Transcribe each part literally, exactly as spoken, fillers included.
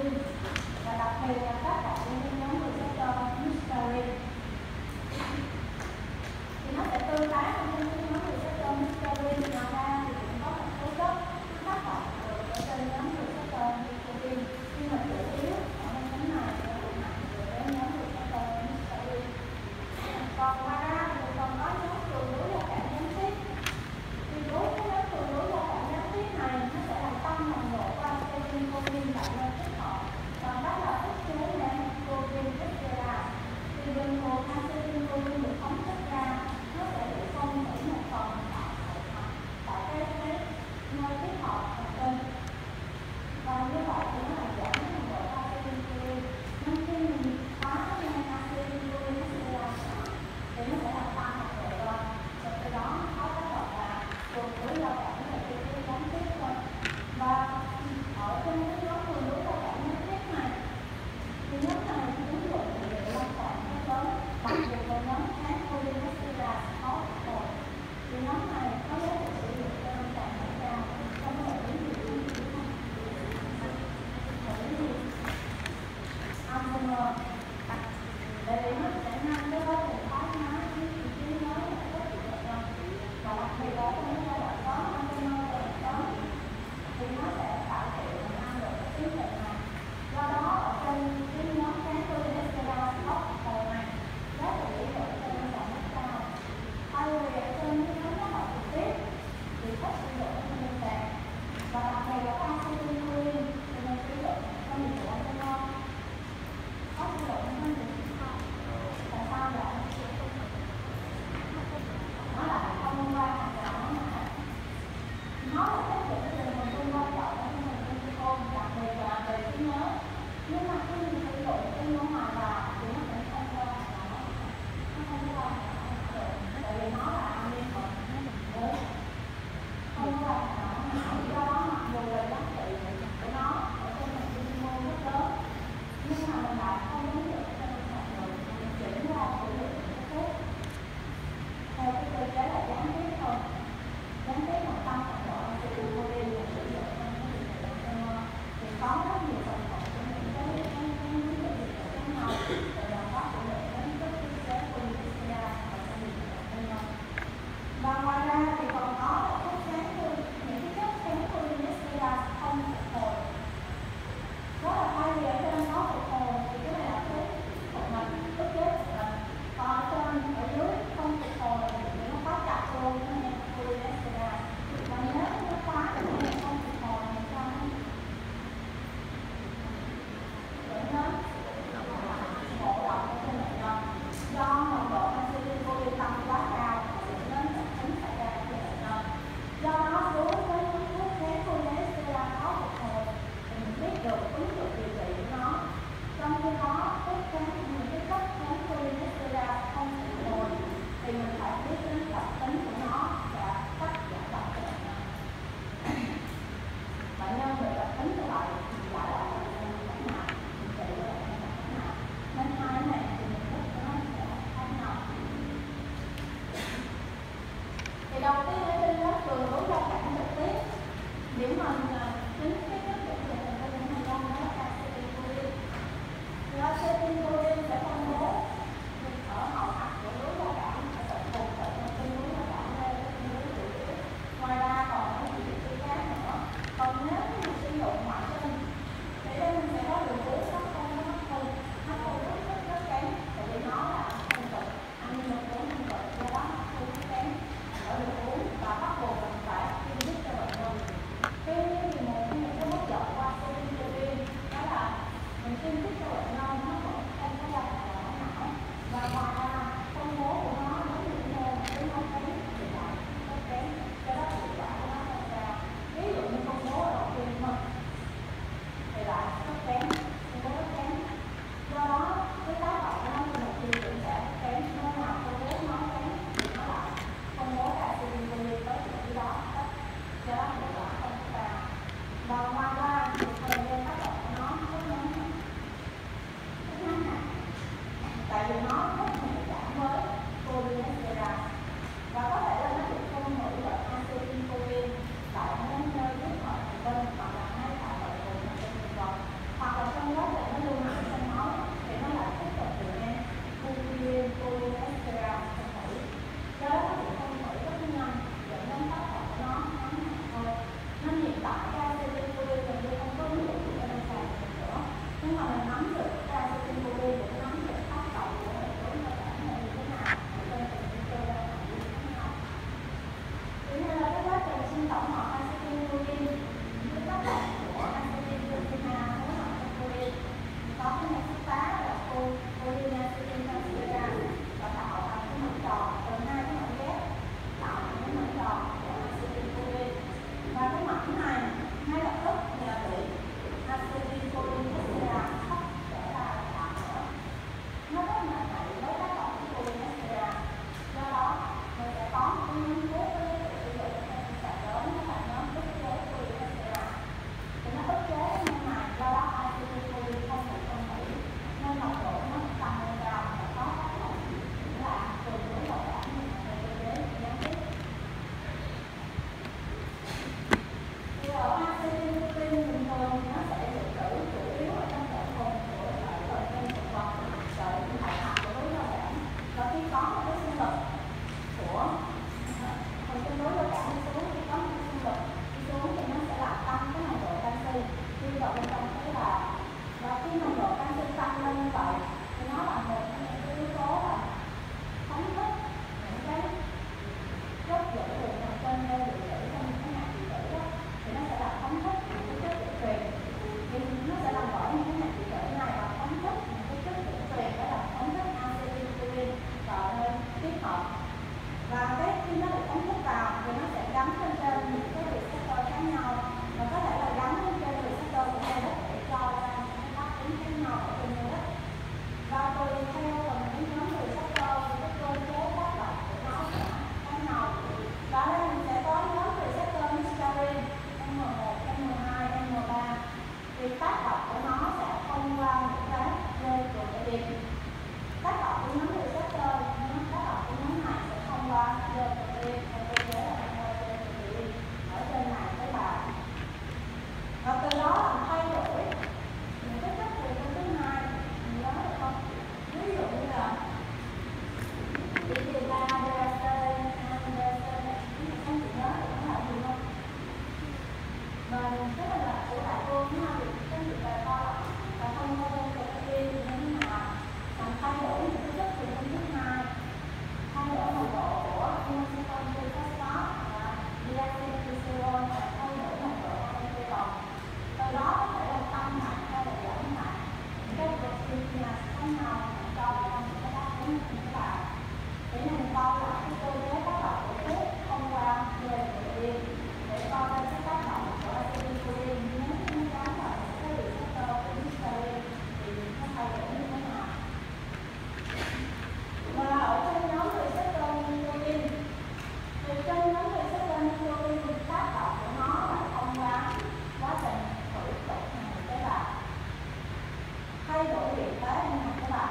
choline và đặc biệt là các bạn những nhóm receptor muscarine thì nó sẽ tương tác trong cái nhóm receptor muscarine. Ngoài ra thì cũng có một số chất tác động ở trên nhóm receptor nicotine, nhưng mà chủ yếu ở bên cánh này là nặng về nhóm receptor muscarine. Còn ngoài ra thì còn có nhóm cường đối gia cản gián tiếp. Thì đối với nhóm cường đối gia cản gián tiếp này nó sẽ làm tăng nồng độ acetylcholine tại nơi tích hợp bằng cách là ức chế protein receptor. Thì bình thường acetylcholine được phóng thích ra nó sẽ bị phân hủy một phần tại tại cái cái nơi tích hợp thần kinh, và như vậy thì nó làm giảm nồng độ acetylcholine. Nên khi mình phá men acetylcholine receptor thì nó sẽ làm tăng nồng độ lên, và từ đó nó có tác động là cường đối gia cản là cái cái gián tiếp thôi. Và ở trên cái nhóm cường đối gia cản gián tiếp này thì nhóm này ứng dụng liệu lâm sàng rất lớn, đặc biệt là nhóm kháng cholinesterase khó phục hồi. Thì nhóm này có giá trị sử dụng cho lâm sàng rất cao, không có những gì gì không những gì Alzheimer. Tại vì nó sẽ ngăn cái quá trình thoái hóa cái trí nhớ và các kỹ thuật nhân, và đặc biệt là trong cái giai đoạn đó Alzheimer giai đoạn đó thì nó sẽ cải thiện và ngăn được cái tiến trình này. Do đó ở trên cái nhóm kháng cholinesterase khó phục hồi này giá trị sử dụng cho lâm sàng rất cao. Thay vì ở trên cái nhóm tác động trực tiếp thì ít sử dụng cho lâm sàng, và đặc biệt là acetylcholine thì mình sử dụng trong điều trị Alzheimer có sử dụng hơn nhiều. Tại sao vậy? Nó là không qua hạt gạo nó mà nó là tác dụng cho mình tương quan trọng ở trong mình trong ôn, đặc biệt là về trí nhớ. Nhưng mà khi mình sử dụng cái nhóm ngoài vào thì nó sẽ không qua hạt gạo nó nó không qua hạt gạo nó được, tại vì nó là amin mà đúng không qua hạt gạo nó. Do đó mặc dù là giá trị của nó ở trong mình chuyên môn rất lớn, nhưng mà mình lại không ứng dụng cho mình sạch được, mình chuyển qua sử dụng cái thuốc theo cái cơ chế là gián tiếp thôi. Gián tiếp mà tăng nồng độ acetylcholine và sử dụng trong cái điều trị Alzheimer thì có rất nhiều thành phần của những cái cái cái những cái điều trị khác nhau, rồi là có sử dụng đến các cái chế cholinesterase và trong điều trị Alzheimer. Và ngoài ra thì còn có là thuốc kháng những cái chất kháng cholinesterase không phục hồi. Đó là thay vì ở trên nó phục hồi thì cái này là thuốc của mình, ức chế của mình. Còn ở trên ở dưới không phục hồi thì nó quá chặt luôn cho nên cholinesterase. Và nếu nó quá thì nó không phục hồi thì sao? vào bên trong tế bào. Và khi nồng độ canxi tăng lên như vậy thì nó là một trong những cái yếu tố là phóng thích những cái chất dẫn đường thần kinh gây điện tử trong những cái nhạc điện tử đó, thì nó sẽ làm phóng thích những cái chất dẫn truyền, thì nó sẽ làm vỡ những cái nhạc điện tử này và phóng thích những cái chất dẫn truyền, đó là phóng thích acetylcholine vào nơi tiếp hợp. Và cái khi nó được phóng thích vào thì nó sẽ gắn lên trên những cái receptor khác nhau, và có thể là gắn lên trên receptor của cây đất để cho ra những cái tác tính khác nhau ở trên cây đất. Và tùy theo từng những nhóm receptor thì cái cơ chế tác động của nó sẽ khác nhau. Và đây mình sẽ có nhóm receptor muscarine M một, M hai, M ba. Thì tác động của nó sẽ thông qua những cái dây của cái điện. Tác động của nhóm receptor, nhóm tác động của nhóm này sẽ thông qua dây của cái điện, và cơ chế là thông qua dây của cái điện ở trên này tế bào. Và từ đó làm thay đổi những cái chất từ thứ hai, mình nhớ được không? Ví dụ như là đi từ ba Derasen, Derasen, không chỉ nhớ được nó là gì không? Và cái này là của đại cô nó được cái việc bài kho và thông qua dây của cái điện như thế nào làm thay đổi những cái chất từ thứ hai, thay đổi nồng độ của inositol triphosphate và diacylglycerol và thay đổi nồng độ cholesterol. Từ đó có thể là tăng nặng hay là giảm nặng những cái protein khác nhau cho trong những cái đáp ứng của chúng ta. Để mình coi lại cái cơ chế tác động của thuốc thông qua dây của điện để coi ra cái tác động của acetylcholine nếu nó gắn vào cái receptor của muscarine thì nó thay đổi như thế nào. Và ở trên nhóm receptor nicotine thì trên nhóm receptor nicotine thì tác động của nó là thông qua quá trình thử tục hàng tế bào, thay đổi điện tế hàng tế bào.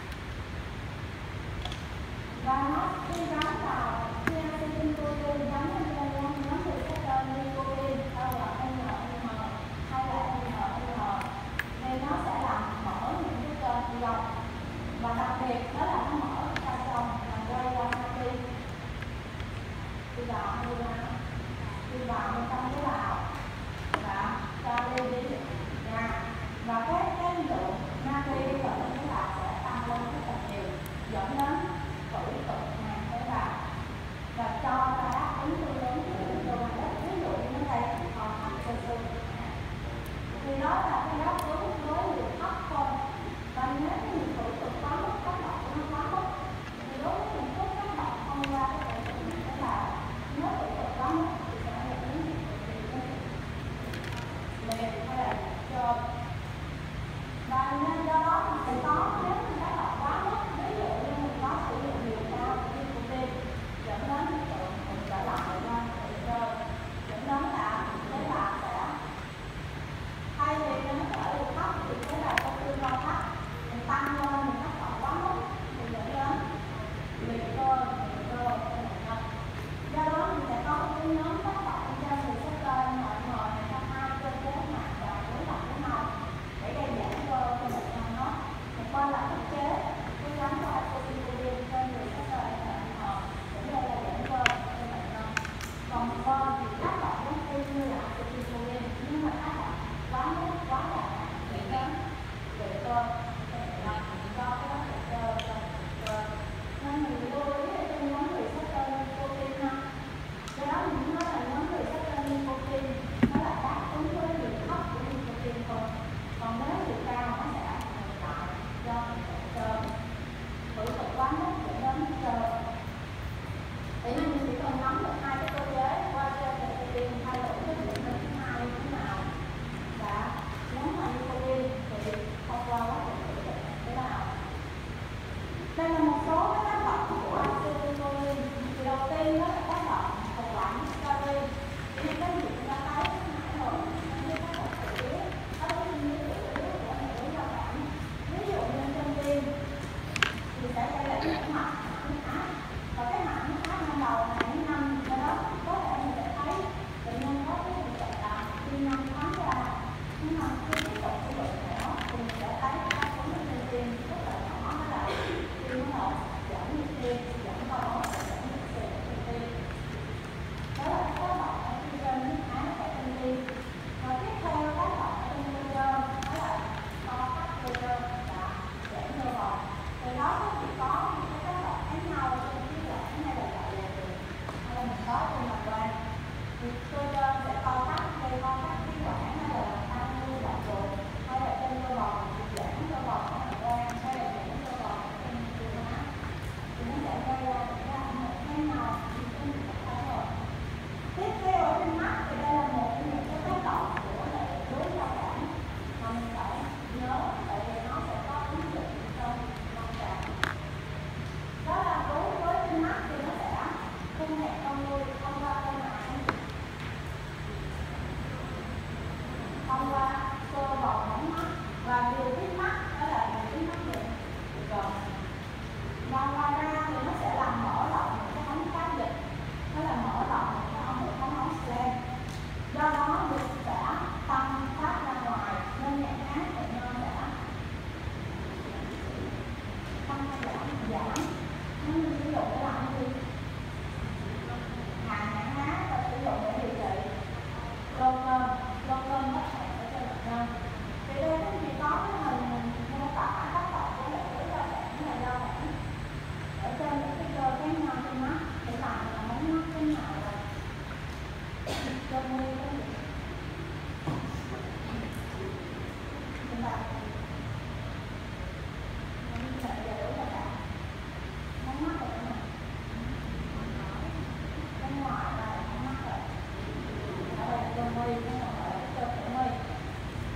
Và nó khi gắn vào khi acetylcholine gắn lên trên nhóm receptor nicotine đâu là N M hay là N N thì nó sẽ làm mở những cái kênh ion, và đặc biệt đó là nó mở ra trong làm gây ra natri đi vào đi ra đi vào bên trong tế bào và cho đi đi nha. Và cái cái lượng natri đi vào trong tế bào sẽ tăng lên rất là nhiều, dẫn đến tủi tục hàng tế bào và cho ra đáp ứng tương ứng của đồ ăn đất. Ví dụ như đây còn hạch sơ sơ thì đó là cái đáp ứng với liều thấp thôi. Và nếu như tủi tục quá mức, tác động của nó quá mức thì đối với những thuốc tác động thông qua cái tủi tục này tế bào, nếu tủi tục quá mức thì sẽ dẫn đến việc liền hay là cho. Và nên do đó mình sẽ có nếu mình tác động quá mức, ví dụ như mình có sử dụng liều cao của nicotine dẫn đến hiện tượng mình trở lại ra tự cơ, dẫn đến là tế bào sẽ thay vì nó ở liều thấp thì tế bào có tương đương thấp, mình tăng lên mình tác động quá mức thì dẫn đến liệt cơ, liệt cơ trên bệnh nhân. Do đó mình sẽ có một cái nhóm tác động trên receptor nội ngồi này trong hai cơ chế nặng và đối lập với nhau để gây giãn cơ cho bệnh nhân đó. Thì qua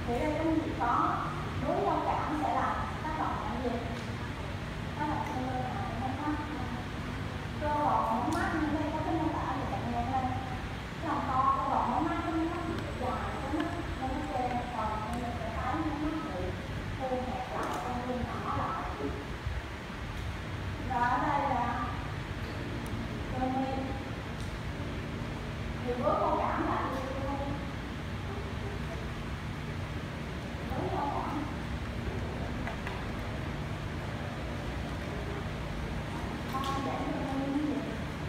Thì đây nó chỉ có nối giao cảm sẽ là tác động là gì? Tác động cơ là mống mắt. Cơ bọt mống mắt như đây có cái mô tả thì bạn nghe lên. Cái lòng to cơ bọt mống mắt, cái mống mắt bị dài, cái mắt nó nó kê, còn bây giờ sẽ thấy mống mắt bị thu hẹp lại, con viên nhỏ lại. Và ở đây là cơ mi. Thì với vô cảm là gì? Với vô cảm con giảm cơ mi cái gì?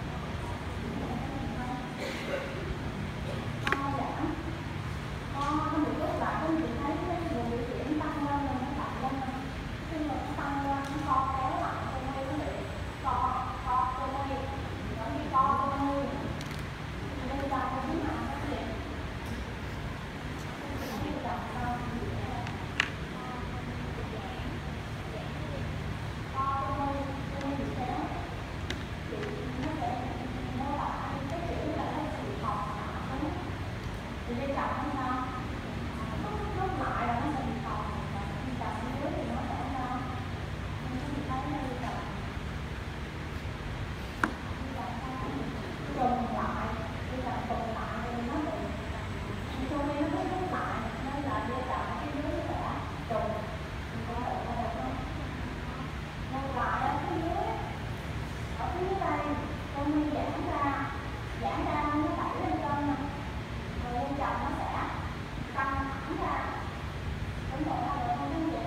Con giảm con nó bị rút lại, có chị thấy cái vùng biểu diễn tăng lên rồi nó tăng lên rồi. Khi mà nó tăng lên nó co kéo lại cơ mi nó bị co co cơ mi, nó bị co cơ mi. Bây giờ con biết là cái gì? Không biết là sao? Co cơ mi, cơ mi bị kéo. Thì nó sẽ mô tả cái kiểu là nó sẽ bị thọt lại đúng. Thì bây giờ nó sao? Lúc lại là nó sẽ bị thọt, và khi chậm dưới thì nó sẽ sao? Nó sẽ bị thấy nó đi chậm. Bây giờ sao? Trùng lại, bây giờ trùng lại thì nó bị cho nên nó mới rút lại, nên là bây giờ cái dưới sẽ trùng. Thì có thể là được không? Ngược lại ở phía dưới, ở phía đây con mi giãn ra, giãn ra nó đẩy lên trên nè, rồi lên chậm nó sẽ căng thẳng ra. Đúng rồi, là được không quý vị?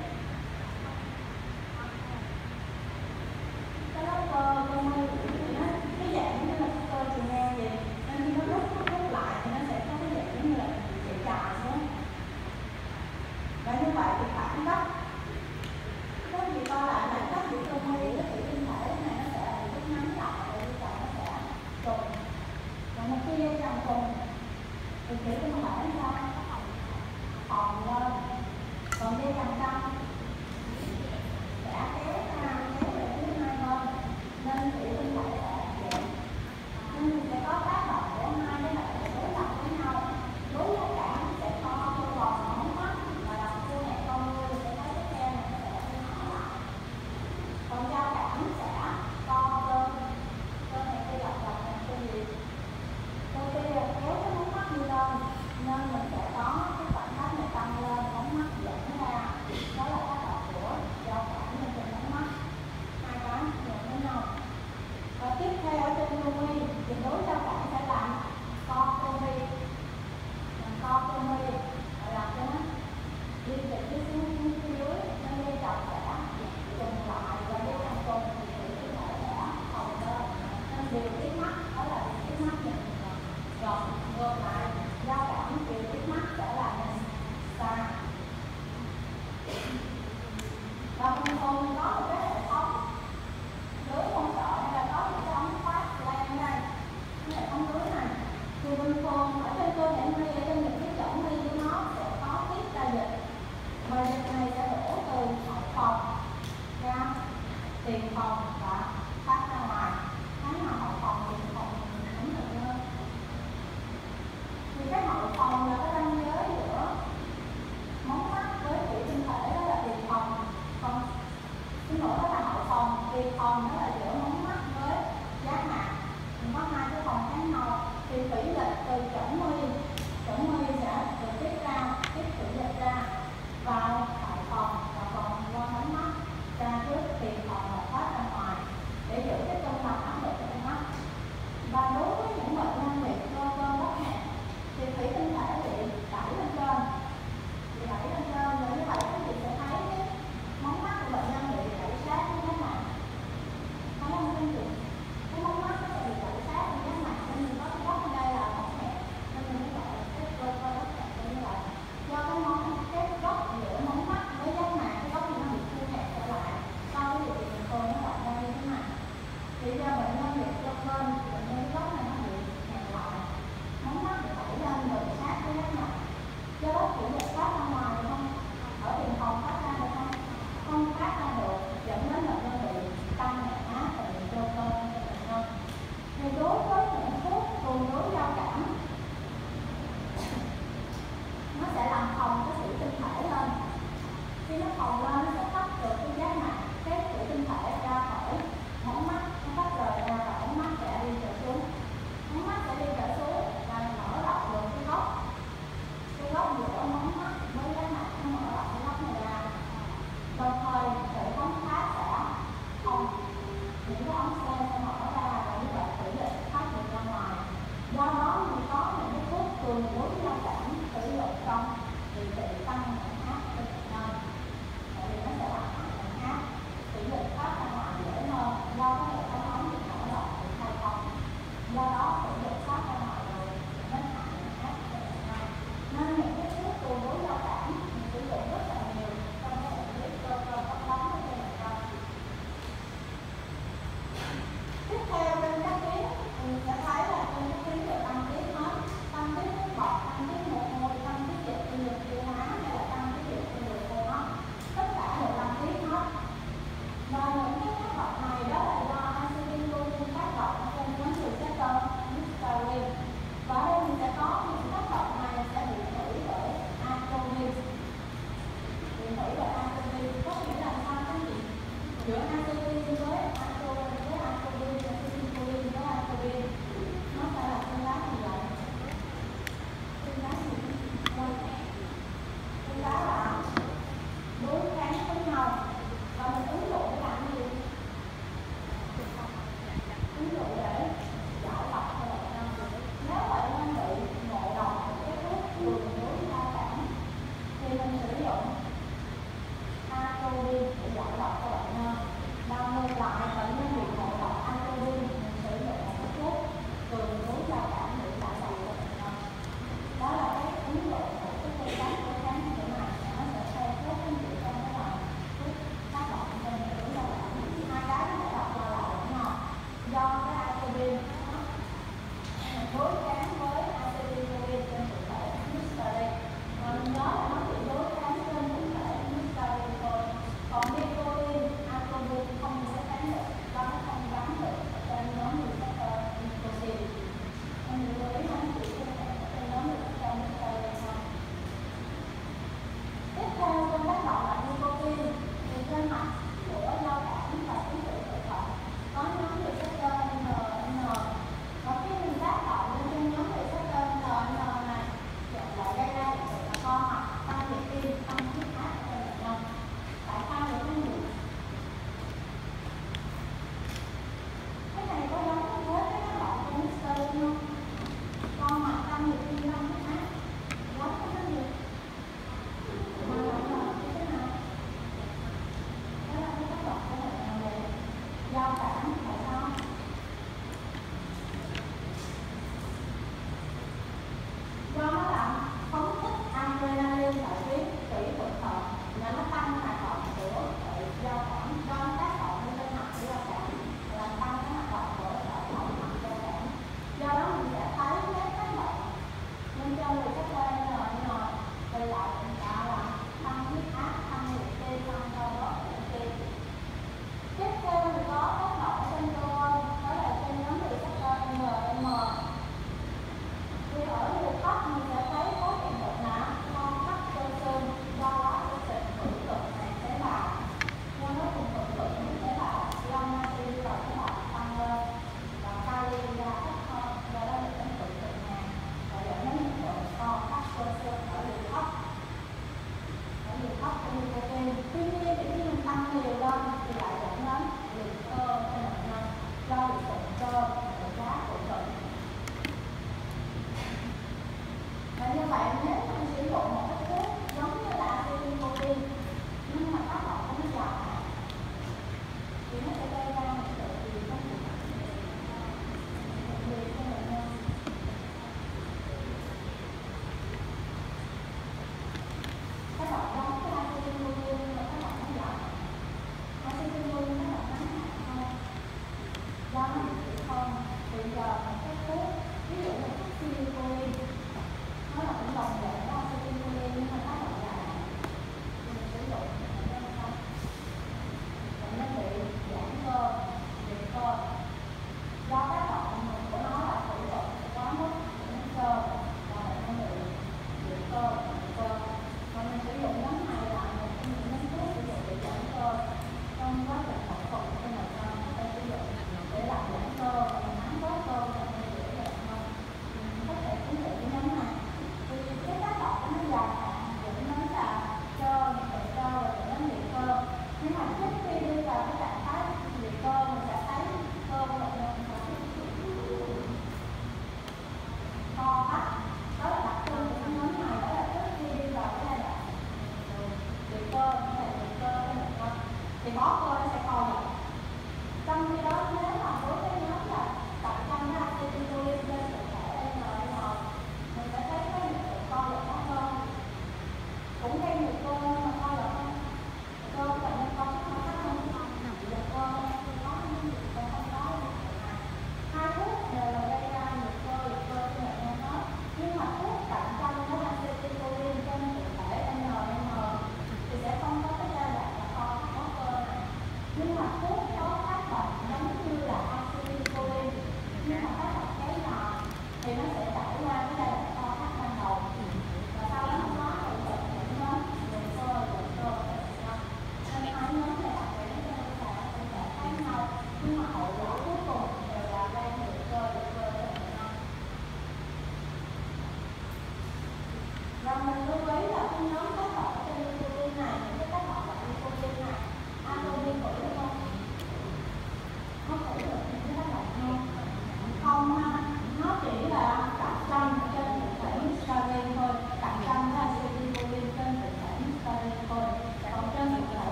Cái lớp cơ cơ mi thì nó cái dạng như là cơ chị nghe gì, nên khi nó rút rút rút lại thì nó sẽ có cái dạng giống như là chạy dài xuống. Và như vậy thì khoảng cách các chị coi lại khoảng cách của cơ mi với thủy tinh thể này nó sẽ bị rút ngắn lại, rồi bây giờ nó sẽ trùng. Và một khi dây chằng trùng thì thủy tinh thể sao? Hòn lên. Còn dây chằng căng sẽ kéo ra, kéo về phía hai bên, nên thủy tinh thể sẽ giảm. Nên sẽ có tác động của hai cái hệ đối lập với nhau. Đối giao cảm sẽ co cơ bọt mống mắt, và làm thu hẹp con ngươi sẽ thấy cái keo này nó sẽ nhỏ lại. Còn giao cảm sẽ co cơ, cơ này kia dọc dọc này cơ gì? Cơ kia kéo cái mống mắt đi lên, nên mình sẽ có cái khoảnh khắc này tăng lên, mống mắt giãn ra. thì bị tăng phản áp trên bệnh nhân, tại vì nó sẽ làm hại phản áp, tỷ lệ thoát ra ngoài dễ hơn do cái hệ thống ống bị mở rộng bị khai thông, do đó tỷ lệ thoát ra ngoài rồi nó hại phản áp trên bệnh nhân. Nên những cái thuốc tương đối giao cảm mình sử dụng rất là nhiều trong cái bệnh lý cơ cơ bắp bóng của trên bệnh nhân. Tiếp theo trên các tuyến mình sẽ thấy là trên các tuyến đều tăng tiết hết, tăng tiết nước bọt, tăng tiết mồ hôi, tăng tiết dịch trên đường tiêu hóa hay là tăng tiết dịch trên đường hô hấp, tất cả đều tăng tiết hết. Và những cái tác động này đó là do acetylcholine tác động trên nhóm receptor muscarinic. Và ở đây mình sẽ có những tác động này sẽ bị hủy bởi atropine. Bị hủy bởi atropine có nghĩa là sao cái gì? Giữa acetylcholine với atropine với atropine và acetylcholine với atropine nó sẽ là tương tác như vậy. Tương tác gì? Tương tác là đối kháng với nhau. Và mình ứng dụng để làm gì? Ứng dụng để giải độc cho bệnh nhân. Nếu bệnh nhân bị ngộ độc một cái thuốc đường đối giao cảm thì mình sử dụng atropine để giải độc cho bệnh nhân. Và ngược lại, bệnh nhân bị ngộ độc atropine mình sử dụng một cái thuốc đường đối giao cảm để giải độc cho bệnh nhân. Đó là cái ứng dụng của cái phương pháp đối kháng như thế này, nó sẽ theo thuốc cái gì trong cái bài thuốc tác động trên hệ đối giao cảm. Hai cái nó sẽ đọc qua lại với nhau. Do cái atropine đối kháng với acetylcholine trên thực thể muscarinic. Và mình nhớ là nó chỉ đối kháng trên thực thể muscarinic thôi. Còn nicotin, atropine không sẽ kháng được, do nó không gắn được trên nhóm receptor nicotine. Mình lưu ý nó chỉ trên nhóm receptor muscarinic thôi. Tiếp theo trong tác động là nicotine thì trên mặt của giao cảm và ký tự tự động có nhóm receptor en en. Và khi mình tác động lên trên nhóm receptor en en này lại gây ra hiện tượng là co mạch, tăng nhịp tim, tăng huyết áp cho bệnh nhân. Tại sao vậy các người? Cái này có giống với cái tác động của muscarinic không? Co mạch, tăng nhịp tim, tăng huyết áp giống với cái gì? Mà lại là cái thế nào? Đó là cái tác động của bệnh nhân này. Giao cảm tại sao? Do nó làm phóng thích adrenaline tại tuyến tủy thượng thận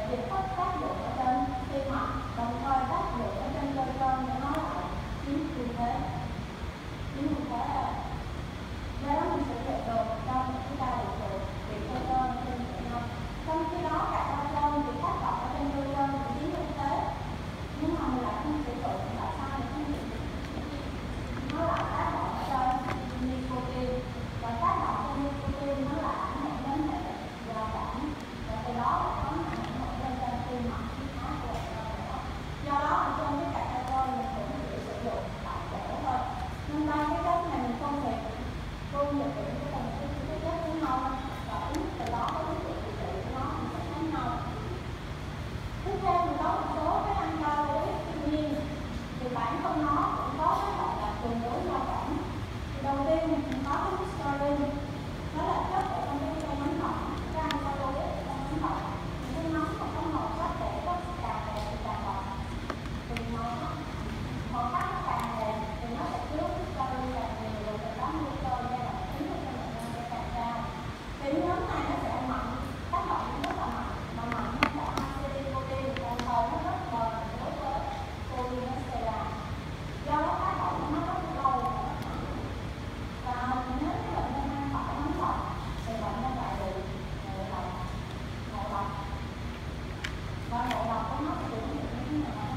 việc phát tác dụng ở trên tim mạch, đồng thời tác dụng ở trên cơ cơ để nó lại chiếm ưu thế, chiếm ưu thế rồi. Do đó mình sử dụng được trong chúng ta được được việc cơ cơ trên bệnh nhân. Trong khi đó cả cơ cơ bị tác động ở trên cơ cơ bị chiếm ưu thế, nhưng mà mình lại không sử dụng, tại sao mình không sử dụng? Nó lại tác động ở trên nicotine, và tác động trên nicotine nó lại ảnh hưởng đến hệ do cảm, và từ đó có ảnh hưởng lên trên tim mạch, huyết áp của bệnh nhân nữa. Do đó ở trên cái cạnh cơ cơ mình cũng chỉ sử dụng tại chỗ thôi. Nên đây cái chất này mình không thể công nhận được cái phần cái cái chất của nó, và uống từ đó có cái sự điều trị của nó mình sẽ khác nhau. Tiếp theo mình có một số cái ăn calories tự nhiên, thì bản thân nó cũng có cái gọi là tương đối giao cảm. Thì đầu tiên mình có cái scoring, đó là chất ở trong cái cái bánh ngọt, cái ăn calories ở trong bánh ngọt. Những cái nóng mà có màu sắc để có càng đẹp càng ngọt, thì nó màu sắc nó càng đẹp thì nó sẽ chứa calories càng nhiều, rồi từ đó nguy cơ giai đoạn tính của bệnh nhân sẽ càng cao. Thì nhóm này nó sẽ mạnh, tác động rất là mạnh, mà mạnh hơn cả acetylcholine, đồng thời nó rất bền đối với cholesterol. Do đó tác động nó rất lâu và rất mạnh. Và nếu như bệnh nhân ăn phải bánh ngọt thì bệnh nhân lại bị ngộ độc, ngộ độc. Và ngộ độc của nó sẽ biểu hiện như thế nào?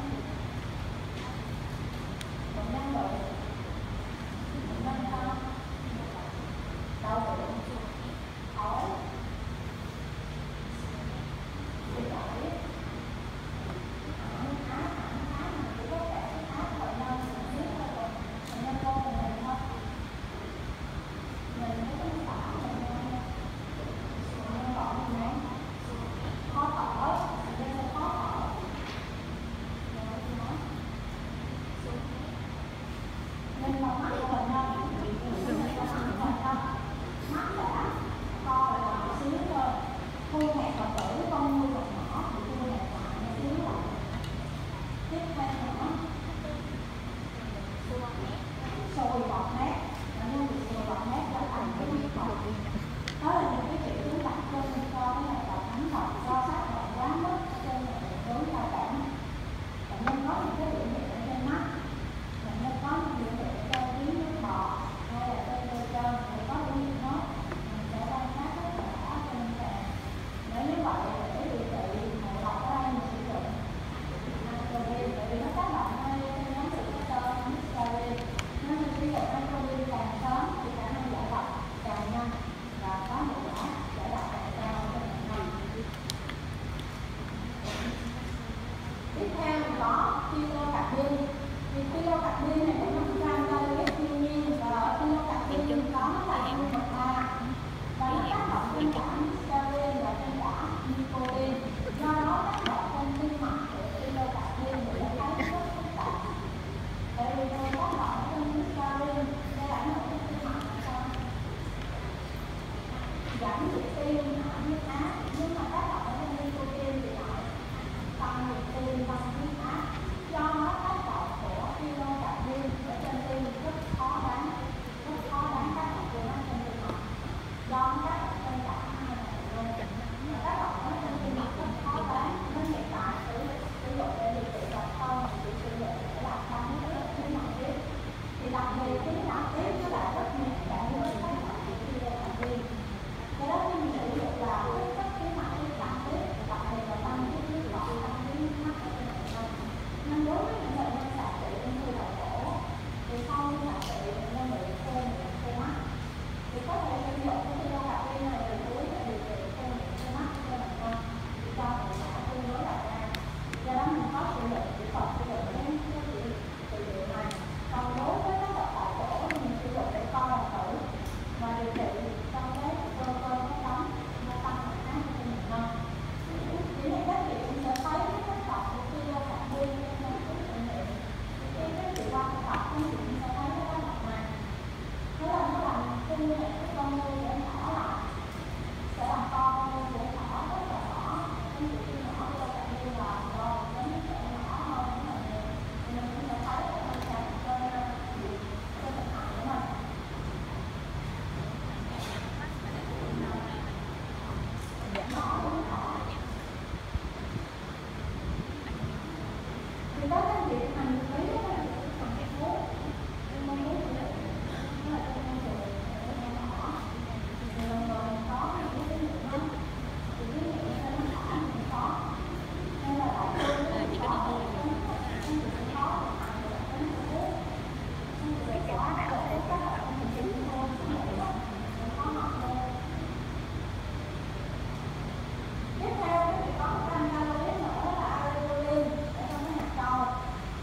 Bệnh nhân bị bệnh nhân sao? Đau bụng, ói, bị chảy, ăn áp, ăn áp mà chỉ có thể áp bệnh nhân một xíu thôi rồi, bệnh nhân vô của mình thôi. Mình thấy cái tả mình bệnh nhân gọi mình nè, khó thở, bệnh nhân sẽ khó thở. Nên vào mắt của bệnh nhân, mắt đã co lại một xíu thôi, thu hẹp và tử con nuôi vật nhỏ thì thu hẹp lại một xíu lại. Tiếp theo nữa, sùi bọt mép, bệnh nhân bị sùi bọt mép trở thành cái huyết bọt. Đó là những cái triệu chứng đặc trưng cho cái hoạt động ánh độc do tác động quá mức trên hệ thống giao cảm. Bệnh nhân có những cái biểu hiện ở trên mắt, bệnh nhân có những biểu hiện ở trên tuyến nước bọt hay là trên đôi chân thì có biểu hiện nó mình sẽ quan sát rất là rõ trên sàn. Nếu như vậy để điều trị ngộ độc ở đây mình sử dụng Natrogen, bởi vì nó tác động ngay trên nhóm receptor Natrogen, nên mình sử dụng Natrogen càng sớm thì khả năng giải độc càng nhanh và có hiệu quả giải độc càng cao cho bệnh nhân. Tiếp theo mình có phyllocarbin. Thì phyllocarbin này cũng là một ăn calories thiên nhiên, và phyllocarbin có nó là ăn vật ba, và nó tác động trên cả scorin và trên cả nicotine. Do đó tác động trên tim mạch của phyllocarbin thì nó thấy rất phức tạp. Tại vì tác động trên scorin để ảnh hưởng đến tim mạch là sao? Giảm nhịp tim, hạ huyết áp, nhưng mà tác động trên nicotine thì lại tăng nhịp tim, tăng huyết áp. Do nó tác động của phyllocarbin ở trên tim rất khó đoán, rất khó đoán tác động của nó trên tim mạch. Do nó tác động trên cả hai này luôn, và tác động ở trên tim mạch rất khó đoán, nên hiện tại sử sử dụng để điều trị độc không thì chỉ sử dụng để làm tăng huyết áp tim mạch tiếp. Thì đặc biệt cái giảm tiếp nó lại rất nhẹ cảm với tác động của phyllocarbin. Cái đó khi mình sử dụng là rất rất cái mặt cái giảm tiếp, đặc biệt là tăng cái huyết áp, tăng cái huyết áp ở trên bệnh nhân. Nên đối với những bệnh nhân xạ trị ung thư đầu cổ thì sau khi xạ trị bệnh nhân bị khô miệng, khô mắt thì có thể sử dụng cái phyllocarbin này từ túi để điều trị khô miệng, khô mắt cho bệnh nhân cho người xạ tương đối là cao. Do đó mình có sử dụng kỹ thuật sử dụng cái trị liệu này. Còn đối với các bệnh tại chỗ thì mình sử dụng để co đồng tử và điều trị trong cái cơ cơ cái đóng nó tăng huyết áp cho bệnh nhân. Chỉ này các chị cũng sẽ thấy cái tác động của phyllocarbin trên nhóm của bệnh viện. Khi các chị quan tập các chị sẽ thấy cái tác động này. Thế là nó làm tinh hệ cái con nuôi để nhỏ lại, sẽ làm to con nuôi để nhỏ rất là nhỏ. Cái chị khi nhỏ phyllocarbin vào rồi nó sẽ nhỏ hơn rất là nhiều. Thì mình cũng sẽ thấy cái con tràn trên trên bệnh hại của mình. Nhỏ cũng nhỏ. đó là việc mà mình thấy đó là phần cái thuốc nhưng mong muốn của mình nó là trong con người để nó bỏ thì lần rồi mình có những cái nghiệm đó thì cái nghiệm nó nó bỏ mình có nên là tại tôi nó chỉ có đi thôi nó khó nó thuốc nó sẽ có để các bạn mình chính thôi mình khó học hơn. Tiếp theo thì có một canh calorie nữa là areoline ở trong cái hạt châu.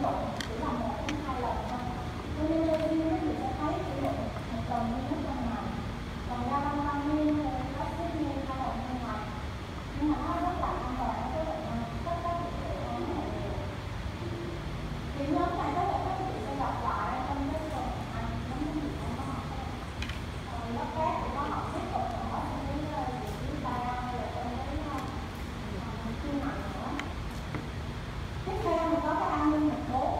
dụng chỉ là một đến hai lần thôi. Cho nên đôi khi các chị sẽ thấy sử dụng một tuần như nước trong ngày, còn ra băng băng nguyên hay là acid nguyên hai lần trong ngày, nhưng mà nó rất là an toàn với các bệnh nhân, tất cả chị sẽ uống rất là nhiều. Thì nhóm này tất cả các chị sẽ gặp lại trong cái tuần anh giống như chị không có học. Rồi lớp khác thì có học tiếp tục ở trong cái vị trí ba hay là trong cái chuyên ngành nữa. Tiếp theo mình có cái an ninh mật bốn,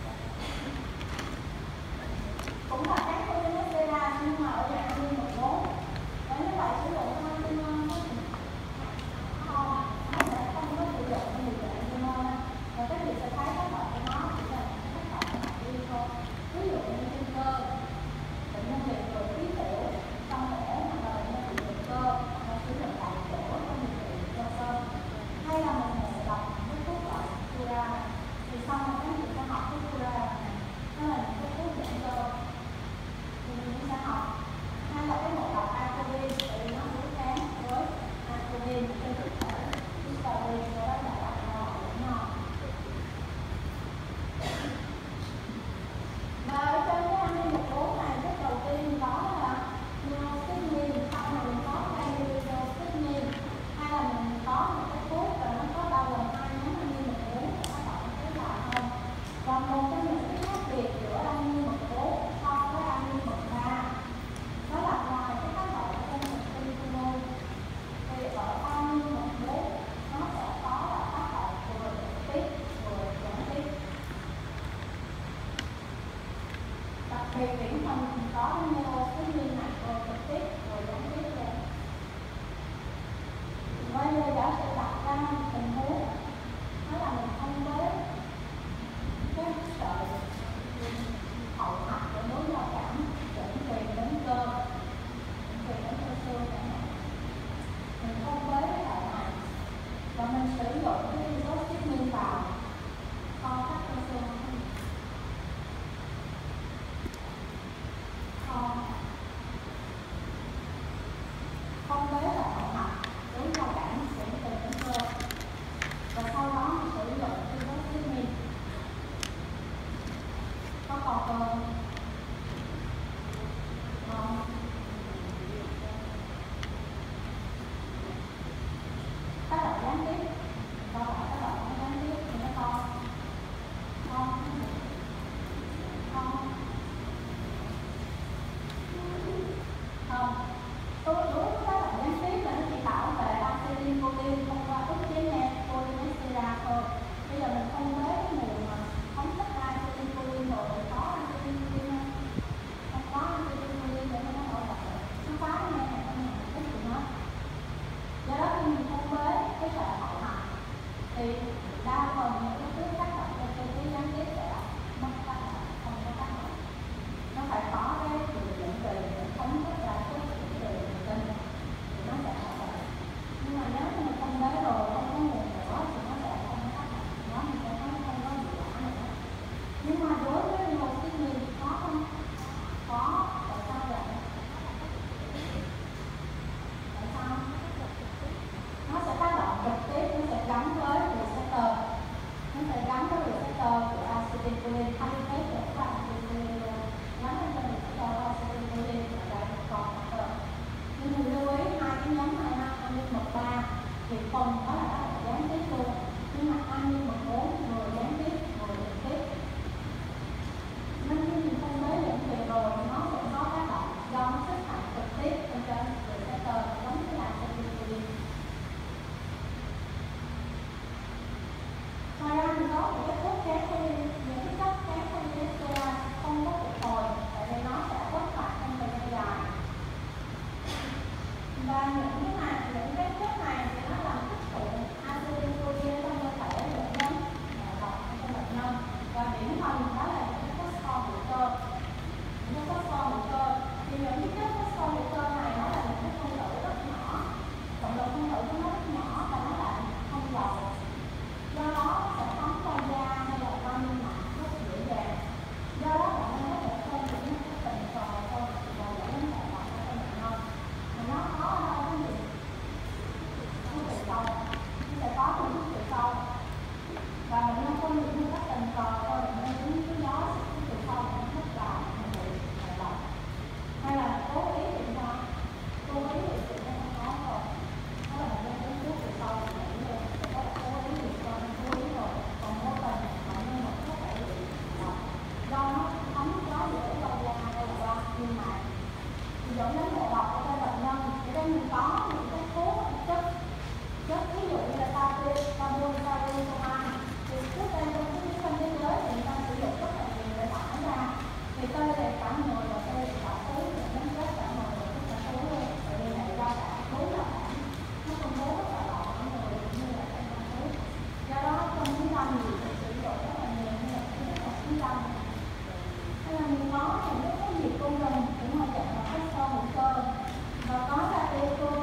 cũng là kháng cholesterol nhưng mà ở dạng an ninh mật bốn. Và như vậy sử dụng antimon không, nó sẽ không có sử dụng nhiều dạng antimon. Và các chị sẽ thấy các loại của nó chỉ là các loại của nó đi thôi. Ví dụ như trên cơ, bệnh nhân bị đột khí tiểu, xong mổ, hoặc là bệnh nhân bị đột cơ, hoặc là sử dụng tại chỗ trong điều trị cho cơ, hay là mình ngộ độc với thuốc loại Cura, thì sau này các chị sẽ học thuốc Cura này, nó là những cái thuốc giảm cơ, thì mình sẽ học. Hay là cái ngộ độc Atropine, tại vì nó đối kháng với Atropine trên thực thể Discovery, cho đó là bạn nào cũng ngon. Và ở trên cái an ninh mật bốn này, cái đầu tiên có là neostigmine, sau này mình có neostigmine, hay là mình có một cái thuốc và nó có bao gồm hai nhóm an ninh mật bốn để các bạn thấy lại không. Và một trong những cái khác biệt giữa an ninh mật bốn so với an ninh mật ba, đó là ngoài cái tác động trên thần kinh tumor, thì ở an ninh mật bốn nó sẽ có là tác động vừa trực tiếp vừa gián tiếp. Đặc biệt điển hình mình có neostigmine này vừa trực tiếp vừa gián tiếp luôn. Bây giờ giả sử đặt ra một tình huống, đó là mình không với cái sợi hậu hạch của nối giao cảm dẫn truyền đến cơ, dẫn truyền đến cơ xương chẳng hạn. Mình không với cái sợi này và mình sử dụng cái neostigmine vào co thắt cơ xương không, không với là hậu hạch nối giao cảm dẫn truyền đến cơ, và sau đó mình sử dụng neostigmine có còn cơ không? Tác động gián tiếp, do vậy tác động gián tiếp thì nó con không không không tôi đúng tác động gián tiếp là nó chỉ bảo vệ acetylcholine thông qua ức chế men polynesterase thôi. Bây giờ mình không thấy cái nguồn mà phóng thích ra acetylcholine rồi, có acetylcholine tâm. Nên là mình có những cái nhiệt cô cần cũng là dạng là các sơ hữu cơ và có là cái cô